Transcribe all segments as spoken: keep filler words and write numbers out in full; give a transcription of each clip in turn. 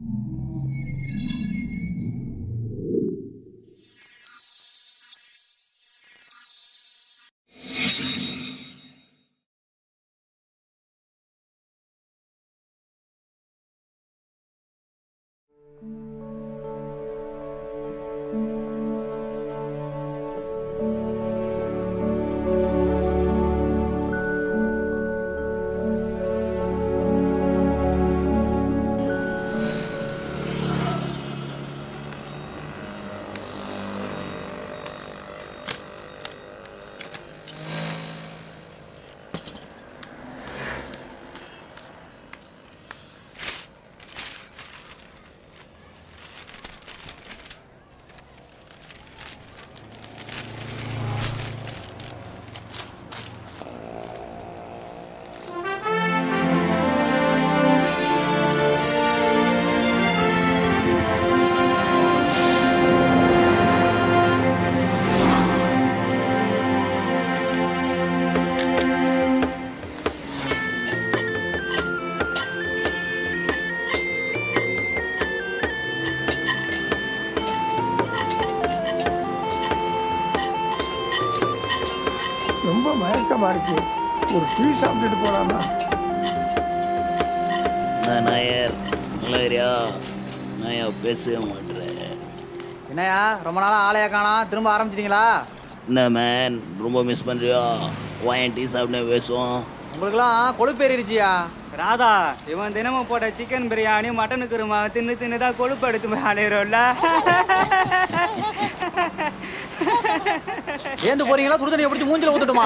ரொம்ப மயக்கமா இருக்கு. ஒரு டீ சாப்பிட்டுட்டு போலாமா? நாயர் நல்லரியா நாயா பேசவே மாட்டேன். என்னையா ரொம்ப நாளா ஆளையா காணா, திரும்ப ஆரம்பிச்சிட்டீங்களா? என்ன மேன் ரொம்ப மிஸ் பண்றியா? வாயன் டீ சாப்பிட்டு பேசுவோம். உங்களுக்குலாம் கொழுப்பு ஏறிடுச்சியா? ராதா, இவன் தினமும் போட்ட சிக்கன் பிரியாணி மட்டன் குருமா தின்னு தின்னுதான் கொழுப்பு எடுத்து போய் அலையிறோம்ல. ஏந்து போறீங்களா? சுடு தண்ணியை பிடிச்சி மூஞ்சில ஊத்துட்டுமா?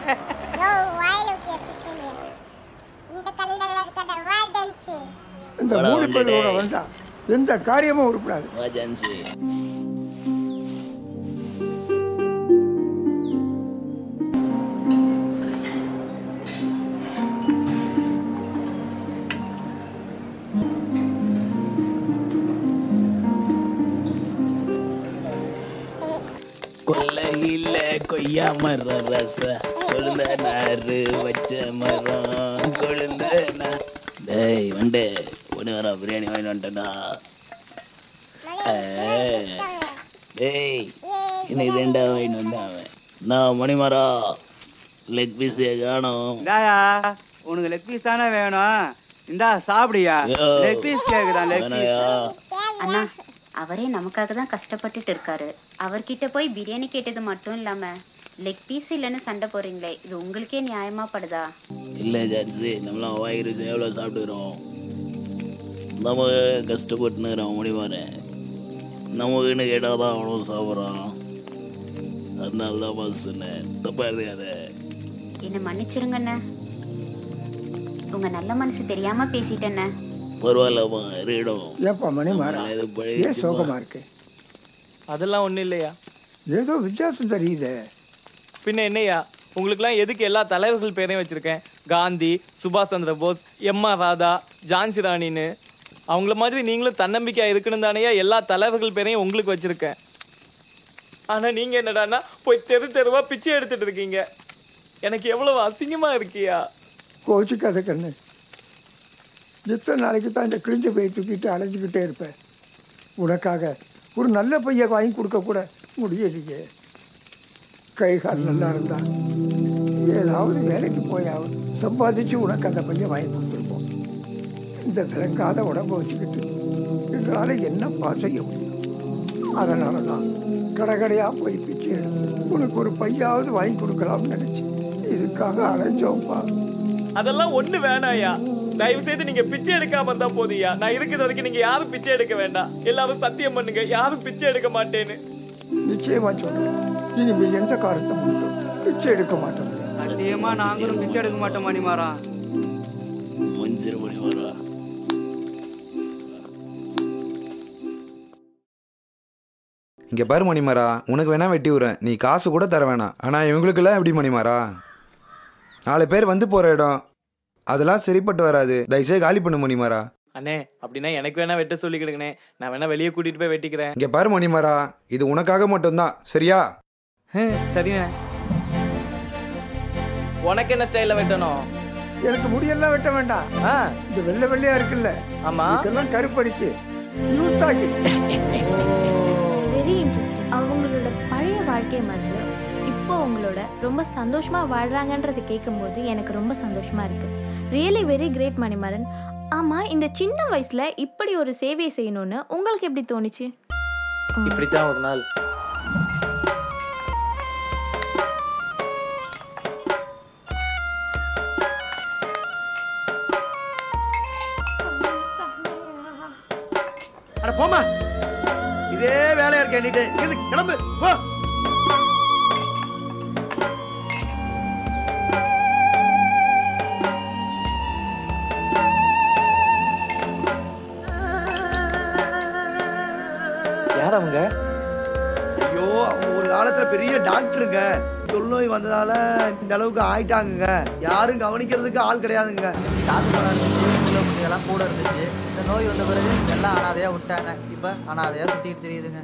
இந்த மூணு பேரோட வந்தா எந்த காரியமும் உருப்படாது. கொல்லையில கொய்யா மரம் ரச கொழுந்த நாறு வச்ச மரம் கொழுந்த டேய் வண்டே ஒன்று வர பிரியாணி வாங்கி வந்துட்டா. டேய் இன்னைக்கு ரெண்டா வாங்கிட்டு வந்தாங்க. நான் மணிமரா லெக் பீஸ் காணும். இந்தாயா உனக்கு லெக் பீஸ் தானே வேணும், இந்தா சாப்பிடியா. லெக் பீஸ் கேக்குதான் லெக் பீஸ். அண்ணா அவரே நமக்காக தான் கஷ்டப்பட்டுட்டு இருக்காரு. அவர்கிட்ட போய் பிரியாணி கேட்டது மட்டும் இல்லாம லெக் பீஸ் இல்லைன்னு சண்டை போறீங்களே, இது உங்களுக்கே நியாயமா படுதா? இல்லை ஜான்சி, நம்மளாம் வாயிரு எவ்வளோ சாப்பிட்டுக்கிறோம். நம்ம கஷ்டப்பட்டுனுக்கிறோம் முடிவாரேன். நமக்குன்னு கேட்டால் தான் அவ்வளோ சாப்பிட்றோம். அதனால தான் பாஸ் சொன்னேன், தப்பா இருக்காது. என்ன மன்னிச்சிருங்கண்ணே, உங்க நல்ல மனசு தெரியாம பேசிட்டேண்ணே. பரவாயில்லம்மா இருக்கட்டும். ஏப்பா மணி மாறா ஏன் சோகமா இருக்கு? அதெல்லாம் ஒன்றும் இல்லையா, ஏதோ வித்தியாசம் தெரியுது. பின்ன என்னையா, உங்களுக்குலாம் எதுக்கு எல்லா தலைவர்கள் பேரையும் வச்சுருக்கேன்? காந்தி, சுபாஷ் சந்திர போஸ், எம் ஆர் ராதா, ஜான்சி ராணின்னு. அவங்கள மாதிரி நீங்களும் தன்னம்பிக்கையாக இருக்கணும் தானேயா எல்லா தலைவர்கள் பேரையும் உங்களுக்கு வச்சுருக்கேன். ஆனால் நீங்கள் என்னடான்னா போய் தெரு தெருவாக பிச்சை எடுத்துகிட்டு இருக்கீங்க. எனக்கு எவ்வளோ அசிங்கமாக இருக்கியா? கோச்சிக்காத கண்ணு, எத்தனை நாளைக்கு தான் இந்த கிழிஞ்ச பையை தூக்கிட்டு அலைஞ்சிக்கிட்டே இருப்பேன். உனக்காக ஒரு நல்ல பையை வாங்கி கொடுக்க கூட முடியலையே. கை கால் நல்லா இருந்தா ஏதாவது வேலைக்கு போயாவது சம்பாதிச்சு உனக்கு அந்த பையன் வாங்கி கொடுத்துருப்போம். இந்த விளங்காத உடம்பை வச்சுக்கிட்டு எங்களால் என்னப்பா செய்ய முடியும்? அதனால தான் கடை கடையாக போய் பிச்சு உனக்கு ஒரு பையாவது வாங்கி கொடுக்கலாம்னு நினச்சி இதுக்காக அலைஞ்சோம்ப்பா. அதெல்லாம் ஒண்ணு வேணாயா, தயவு செய்து நீங்க பிச்சை எடுக்காம இருந்தா போதியா. நான் இருக்கிற வரைக்கும் நீங்க யாரும் பிச்சை எடுக்க வேண்டாம். எல்லாரும் சத்தியம் பண்ணுங்க, யாரும் பிச்சை எடுக்க மாட்டேன்னு. நிச்சயமா சொல்றேன், இனிமே எந்த காலத்தை மட்டும் பிச்சை எடுக்க மாட்டோம். சத்தியமா நாங்களும் பிச்சை எடுக்க மாட்டோம் மணிமாறா. மஞ்சள் மணிமாறா, இங்க பாரு மணிமாறா, உனக்கு வேணா வெட்டி விடுறேன், நீ காசு கூட தர வேணாம். ஆனா இவங்களுக்கெல்லாம் எப்படி மணிமாறா? நாலு பேர் வந்து போற இடம், அதெல்லாம் சரிப்பட்டு வராது. தயவுசெய்து காலி பண்ணு மணிமாறா. அண்ணே அப்படின்னா எனக்கு வேணா வெட்ட சொல்லிக்கிடுங்கண்ணே, நான் வேணா வெளியே கூட்டிட்டு போய் வெட்டிக்கிறேன். இங்க பாரு மணிமாறா, இது உனக்காக மட்டும்தான், சரியா? சரிண்ணே. உனக்கு என்ன ஸ்டைல வெட்டணும்? எனக்கு முடியெல்லாம் வெட்ட வேண்டாம். ஆ இந்த வெள்ளை வெள்ளையா இருக்குல்ல, ஆமா, இதெல்லாம் கருப்படிச்சு யூத் ஆக்கிடு. Very interesting. அவங்களோட பழைய வாழ்க்கை மறந்து இப்போ உங்களோட ரொம்ப சந்தோஷமா வாழ்றாங்கன்றதை கேட்கும்போது எனக்கு ரொம்ப சந்தோஷமா இருக்கு. Really very great Manimaran. ஆமா, இந்த சின்ன வயசுல இப்படி ஒரு சேவையை செய்யணும்னு உங்களுக்கு எப்படி தோணுச்சு? இப்படித்தான் ஒரு நாள் அட போமா, இதே வேலையா இருக்க என்கிட்ட. இது கிளம்பு போ. யார் அவங்க? ஐயோ, அவங்க ஒரு காலத்துல பெரிய டாக்டருங்க. தொழுநோய் வந்ததால இந்த அளவுக்கு ஆயிட்டாங்க. யாரும் கவனிக்கிறதுக்கு ஆள் கிடையாதுங்க. எல்லாம் கூட இருந்துச்சு. இந்த நோய் வந்த பிறகு எல்லாம் அனாதையா விட்டாங்க. இப்ப அனாதையா சுத்திட்டு தெரியுதுங்க.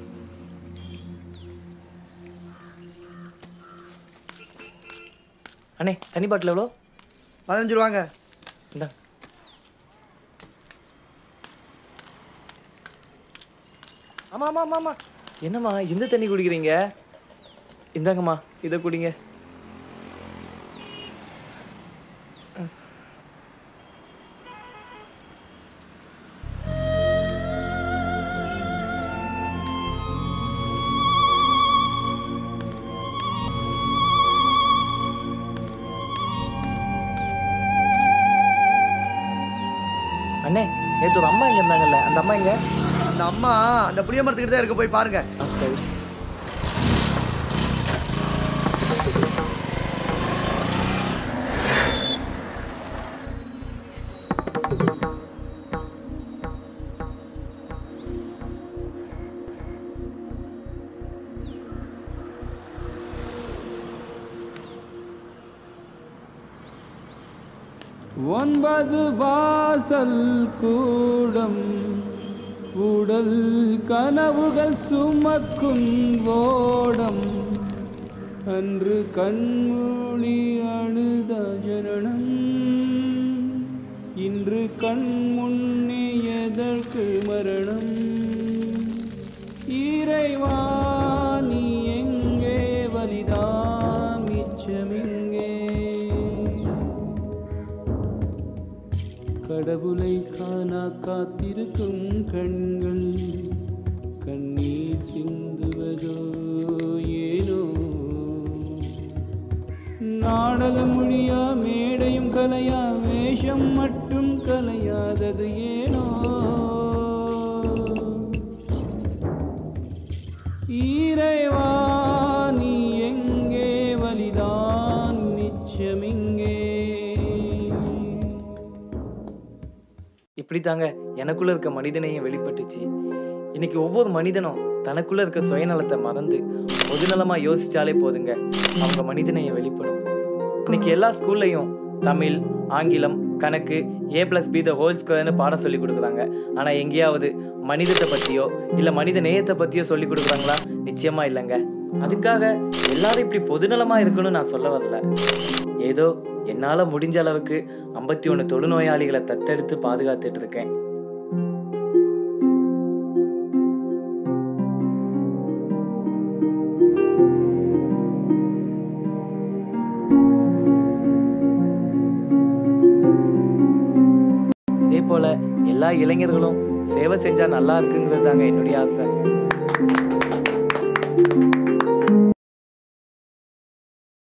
அண்ணே, தண்ணி பாட்டில் எவ்வளோ? பதினஞ்சு ரூபாங்க. இந்த ஆமா ஆமா ஆமா ஆமா. என்னம்மா இந்த தண்ணி குடிக்கிறீங்க? இந்தாங்கம்மா, இதை குடிங்க. அண்ணே, நேற்று ஒரு அம்மா இங்க இருந்தாங்கல்ல, அந்த அம்மா எங்க? அந்த அம்மா அந்த புளிய மரத்துக்கிட்ட தான் இருக்க, போய் பாருங்க. சரி. ஒன்பது வாசல் கூடம் உடல் கனவுகள் சுமக்கும் ஓடம் அன்று கண்மூடி அழுத ஜனனம் இன்று கண் முன்னே எதற்கு மரணம் இறைவா நீ எங்கே வலிதான் மிச்சமெங்கே கடவுளை காணா காத்திருக்கும் கண்கள் கண்ணீர் சிந்துவதோ ஏனோ நாடகம் முடியா மேடையும் கலையா வேஷம் மட்டும் கலையாதது ஏனோ இறைவா நீ எங்கே வலிதான் மிச்சமெங்கே. இப்படி தாங்க எனக்குள்ள இருக்க மனிதனையும் வெளிப்பட்டுச்சு. இன்னைக்கு ஒவ்வொரு மனிதனும் தனக்குள்ள இருக்க சுயநலத்தை மறந்து பொதுநலமா யோசிச்சாலே போதுங்க, அவங்க மனிதனையும் வெளிப்படும். இன்னைக்கு எல்லா ஸ்கூல்லையும் தமிழ், ஆங்கிலம், கணக்கு, A plus B the whole ஸ்கொயர்னு பாடம் சொல்லி கொடுக்குறாங்க. ஆனா எங்கேயாவது மனிதத்தை பத்தியோ இல்ல மனித நேயத்தை பத்தியோ சொல்லி கொடுக்குறாங்களா? நிச்சயமா இல்லைங்க. அதுக்காக எல்லாரும் இப்படி பொதுநலமா இருக்கணும்னு நான் சொல்ல வரல. ஏதோ என்னால முடிஞ்ச அளவுக்கு ஐம்பத்தி ஒண்ணு தொழுநோயாளிகளை தத்தெடுத்து பாதுகாத்துட்டு இருக்கேன். இதே போல எல்லா இளைஞர்களும் சேவை செஞ்சா நல்லா இருக்குங்கிறது தாங்க என்னுடைய ஆசை.